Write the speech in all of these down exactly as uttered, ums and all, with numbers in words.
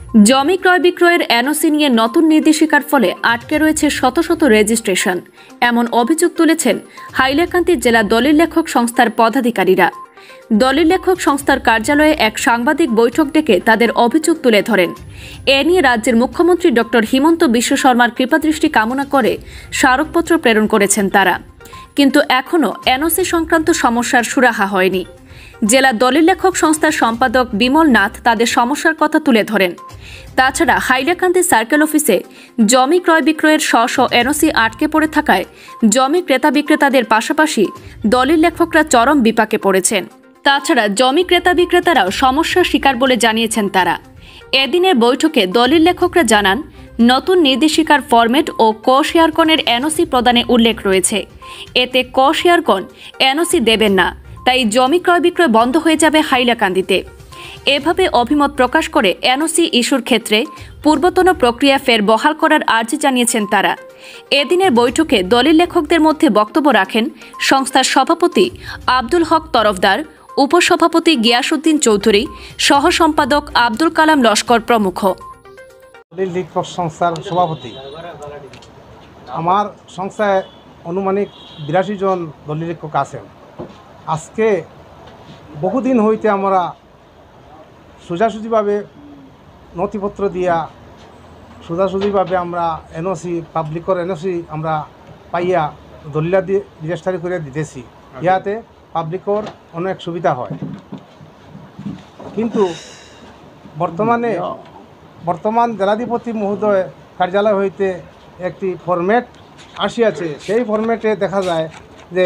জমি ক্রয় বিক্রয়ের এনওসি নিয়ে নতুন নির্দেশিকার ফলে আটকে রয়েছে শত শত রেজিস্ট্রেশন, এমন অভিযোগ তুলেছেন হাইলাকান্দি জেলা দলিল লেখক সংস্থার পদাধিকারীরা। দলিল লেখক সংস্থার কার্যালয়ে এক সাংবাদিক বৈঠক ডেকে তাদের অভিযোগ তুলে ধরেন। এ নিয়ে রাজ্যের মুখ্যমন্ত্রী ডক্টর হিমন্ত বিশ্ব শর্মার কৃপাদৃষ্টি কামনা করে স্মারকপত্র প্রেরণ করেছেন তারা, কিন্তু এখনও এনওসি সংক্রান্ত সমস্যার সুরাহা হয়নি। জেলা দলিল লেখক সংস্থার সম্পাদক বিমল নাথ তাদের সমস্যার কথা তুলে ধরেন। তাছাড়া হাইলাকান্দি সার্কেল অফিসে জমি ক্রয় বিক্রয়ের শ শ এনওসি আটকে পড়ে থাকায় জমি ক্রেতা বিক্রেতাদের পাশাপাশি দলিল লেখকরা চরম বিপাকে পড়েছেন। তাছাড়া জমি ক্রেতা বিক্রেতারাও সমস্যার শিকার বলে জানিয়েছেন তারা। এদিনের বৈঠকে দলিল লেখকরা জানান, নতুন নির্দেশিকার ফরম্যাট ও ক শেয়ারকনের এনওসি প্রদানে উল্লেখ রয়েছে। এতে ক শেয়ারকন এনওসি দেবেন না, তাই জমি ক্রয় বিক্রয় বন্ধ হয়ে যাবে হাইলাকান্দিতে। এভাবে অভিমত প্রকাশ করে এনওসি ইস্যুর ক্ষেত্রে পূর্বতন প্রক্রিয়া ফের বহাল করার আর্জি জানিয়েছেন তারা। এদিনের বৈঠকে দলিল লেখকদের মধ্যে বক্তব্য রাখেন সংস্থার সভাপতি আব্দুল হক তরফদার, উপসভাপতি গিয়াসউদ্দিন চৌধুরী, সহ সম্পাদক আব্দুল কালাম লস্কর প্রমুখ। দলিল লেখক সংস্থার সভাপতি। আমার সংস্থায় আনুমানিক বিরাশি জন দলিল লেখক আছেন। আজকে বহুদিন হইতে আমরা সোজাসুজিভাবে নথিপত্র দিয়া সোজাসুজিভাবে আমরা এনওসি পাবলিকর এনওসি আমরা পাইয়া দলিলা দিয়ে রেজিস্ট্রি করে দিতেছি, ইয়াতে পাবলিকর অনেক সুবিধা হয়। কিন্তু বর্তমানে বর্তমান জেলাধিপতি মহোদয় কার্যালয় হইতে একটি ফরম্যাট আসিয়াছে। সেই ফরম্যাটে দেখা যায় যে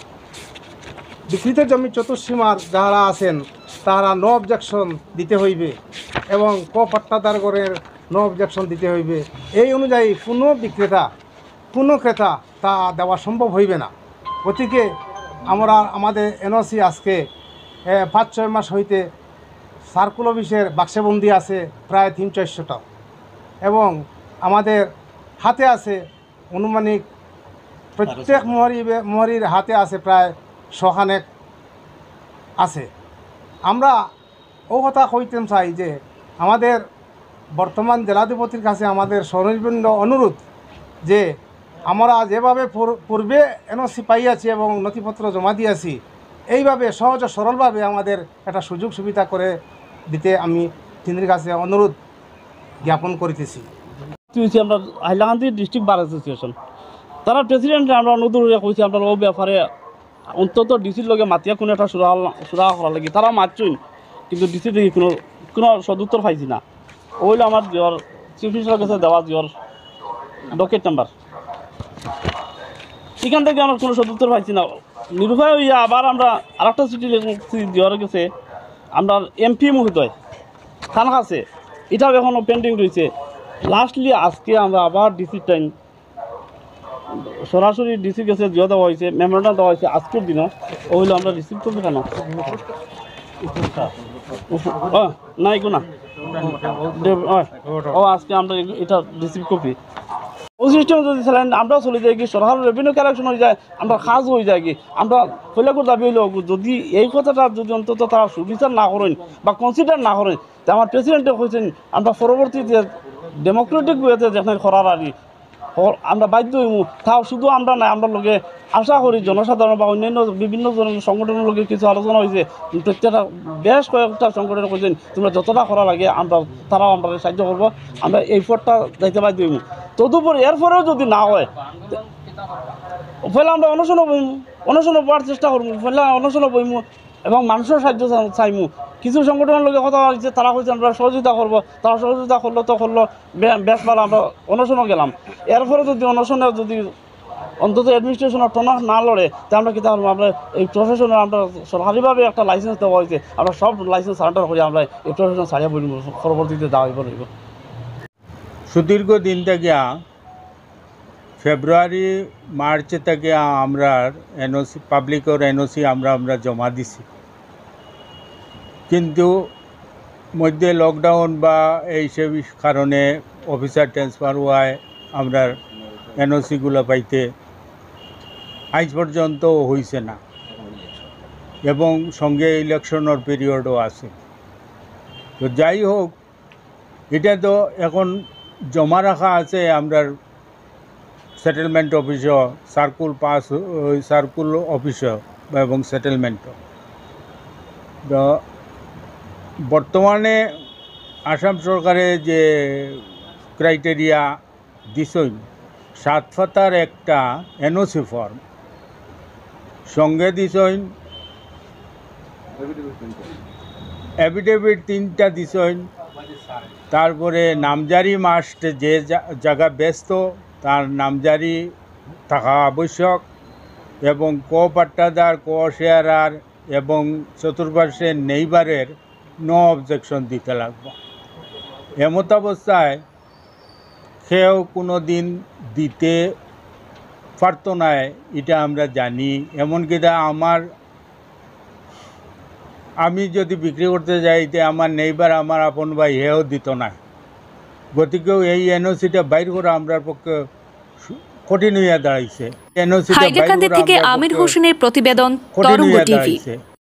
বিকৃত জমি চতুর্সীমার যারা আছেন তারা নো অবজেকশন দিতে হইবে এবং ক পাট্টাদারগণের নো অবজেকশন দিতে হইবে। এই অনুযায়ী কোনো বিক্রেতা কোনো ক্রেতা তা দেওয়া সম্ভব হইবে না। গতিকে আমরা আমাদের এনওসি আজকে পাঁচ ছয় মাস হইতে সার্কুল অফিসের বাক্সবন্দি আছে প্রায় তিন চারশোটা, এবং আমাদের হাতে আছে আনুমানিক প্রত্যেক মোহরি মোহরির হাতে আছে প্রায় শখানেক আছে। আমরা ও কথা কইতেন চাই যে আমাদের বর্তমান জেলাধিপতির কাছে আমাদের সর্বনিম্ন অনুরোধ যে আমরা যেভাবে পূর্বে এনওসি পাইয়াছি এবং নথিপত্র জমা দিয়েছি, এইভাবে সহজ সরলভাবে আমাদের একটা সুযোগ সুবিধা করে দিতে আমি তিনের কাছে অনুরোধ জ্ঞাপন করিতেছি। আমরা হাইলাকান্দি ডিস্ট্রিক্ট বার অ্যাসোসিয়েশন তারা প্রেসিডেন্ট আমরা নতুন কইছি আপনার ও ব্যাপারে অন্তত ডিসির লগে মাতিয়া কোনো একটা সুরা সুরা করা লাগে। তারা মারছই, কিন্তু ডিসি থেকে কোনো কোনো সদুত্তর পাইছি না। ওইলে আমার জিওর চিফ মিনিস্টারের কাছে দেওয়া জিওর ডকেট নাম্বার, এখান থেকে আমার কোনো সদুত্তর পাইছি না। নিরুপায় হইয়া আবার আমরা আর একটা চিঠি জিওর গেছে আমরা এমপি মহোদয় থানা আছে, এটাও এখনও পেন্ডিং রয়েছে। লাস্টলি আজকে আমরা আবার ডিসির টাইম সরাসরি ডিসির কাছে জিও দেওয়া হয়েছে, মেমোরেন্ডাম দেওয়া হয়েছে আজকের দিনও। ওইগুলো আমরা রিসিভ করবো কেন না এগুলো না ও আজকে আমরা এটা রিসিভ কপি ও সিস্টেম যদি চালেন আমরাও চলে যাই কি সরকার রেভিনিউ কালেকশন হয়ে যায়, আমরা কাজ হয়ে যায় কি আমরা ফলাকুর দাবি হইলেও যদি এই কথাটা যদি অন্তত তারা সুবিচার না করেন বা কনসিডার না করেন, তা আমার প্রেসিডেন্টে কইছেন আমরা পরবর্তীতে ডেমোক্রেটিক ওয়েতে যেখানে করার আর আমরা বাধ্য হইব। তাও শুধু আমরা নাই, আমরা লোকে আশা করি জনসাধারণ বা অন্যান্য বিভিন্ন জন সংগঠনের লোকের কিছু আলোচনা হয়েছে। প্রত্যেকটা বেশ কয়েকটা সংগঠনে কইছেন তোমরা যতটা করা লাগে আমরা তারাও আমরা সাহায্য করবো, আমরা এই ফোরটা যাইতে বাধ্য হইব। তদুপরি এরপরেও যদি না হয় ফলে আমরা অনশন বইমু, অনশন পড়ার চেষ্টা করবো, ফলে অনশন বইমু এবং মানুষের সাহায্য চাইমু। কিছু সংগঠনের লোকের কথা হয়েছে, তারা কইছে আমরা সহযোগিতা করবো, তারা সহযোগিতা করলো তো করলো বেশ ভালো, আমরা অনশনও গেলাম। এরপরে যদি অনশনে যদি অন্তত অ্যাডমিনিস্ট্রেশনের টনা না লড়ে, তা আমরা কী তাহলে আমরা এই প্রফেশনে আমরা সরকারিভাবে একটা লাইসেন্স দেওয়া হয়েছে, আমরা সব লাইসেন্স সারেন্ডার করি, আমরা এই প্রফেশন ছাড়িয়ে বলব পরবর্তীতে দেওয়া হইব রইব। সুদীর্ঘ দিন থেকে ফেব্রুয়ারি মার্চ থেকে আমরা এনওসি পাবলিকর এনওসি আমরা আমরা জমা দিছি, কিন্তু মধ্যে লকডাউন বা এইসব কারণে অফিসার ট্রান্সফার হওয়ায় আমরা এনওসিগুলো পাইতে আজ পর্যন্ত হয়েছে না, এবং সঙ্গে ইলেকশনের পিরিয়ডও আছে। তো যাই হোক, এটা তো এখন জমা রাখা আছে আমরা সেটেলমেন্ট অফিসও, সার্কুল পাস সার্কুল অফিসও এবং সেটেলমেন্টও। তো বর্তমানে আসাম সরকারে যে ক্রাইটেরিয়া দিছই, সাত পাতার একটা এনওসি ফর্ম সঙ্গে দিছইন, এফিডেভিট তিনটা দিছইন, তারপরে নামজারি মাস্ট যে জায়গা ব্যস্ত তার নামজারি থাকা আবশ্যক, এবং ক পাট্টাদার, ক শেয়ারার এবং চতুর্পার্শ্বের নেইবারের নো অবজেকশন দিতে লাগবে। এমত অবস্থায় কেউ কোনো দিন দিতে পারত না, এটা আমরা জানি। এমনকি তা আমার আমি যদি বিক্রি করতে যাই তে আমার নেইবার, আমার আপন ভাই, হেও দিত না। গতিকেও এই এনওসিটা বাইর করা আমরা পক্ষে কঠিন হইয়া দাঁড়াইছে। এনওসিটা বাইর হাইলাকান্দি করা থেকে আমরার আমির পক্ষে হোসেনের প্রতিবেদন, কঠিন তরঙ্গ হইয়া টিভি। দাঁড়াইছে।